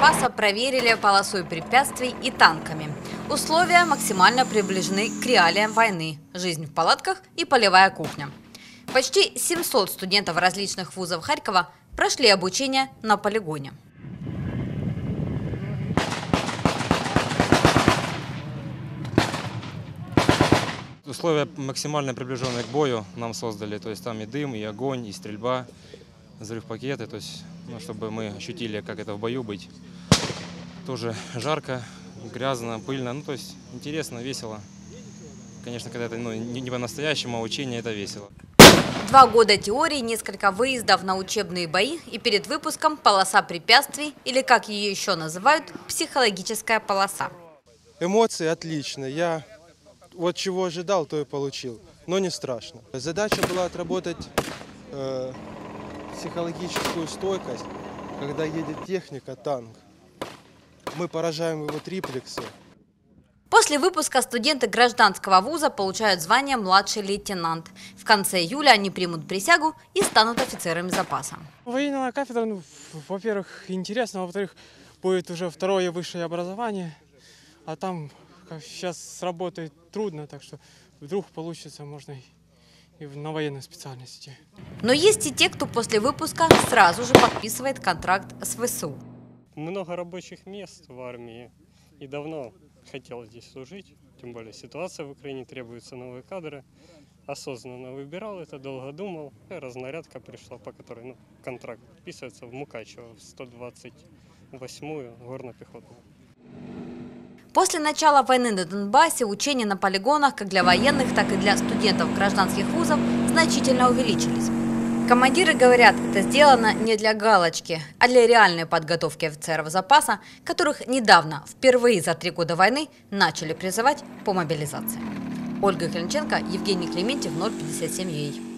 запаса проверили полосой препятствий и танками. Условия максимально приближены к реалиям войны. Жизнь в палатках и полевая кухня. Почти 700 студентов различных вузов Харькова прошли обучение на полигоне. Условия максимально приближенные к бою нам создали. То есть там и дым, и огонь, и стрельба, взрыв-пакеты. То есть, чтобы мы ощутили, как это в бою быть. Тоже жарко, грязно, пыльно. То есть интересно, весело. Конечно, когда это не по-настоящему, а учение это весело. 2 года теории, несколько выездов на учебные бои и перед выпуском полоса препятствий, или как ее еще называют, психологическая полоса. Эмоции отличные. Я вот чего ожидал, то и получил. Но не страшно. Задача была отработать психологическую стойкость, когда едет техника, танк. Мы поражаем его триплексы. После выпуска студенты гражданского вуза получают звание младший лейтенант. В конце июля они примут присягу и станут офицерами запаса. Военная кафедра, во-первых, интересно, во-вторых, будет уже второе высшее образование, а там сейчас работает трудно, так что вдруг получится, можно и на военной специальности. Но есть и те, кто после выпуска сразу же подписывает контракт с ВСУ. Много рабочих мест в армии и давно хотел здесь служить, тем более ситуация в Украине, требуются новые кадры. Осознанно выбирал это, долго думал, и разнарядка пришла, по которой контракт подписывается в Мукачево, в 128-ю горно-пехотную. После начала войны на Донбассе учения на полигонах как для военных, так и для студентов гражданских вузов значительно увеличились. Командиры говорят, это сделано не для галочки, а для реальной подготовки офицеров запаса, которых недавно, впервые за 3 года войны, начали призывать по мобилизации. Ольга Клинченко, Евгений Клементьев, 057 ЮА.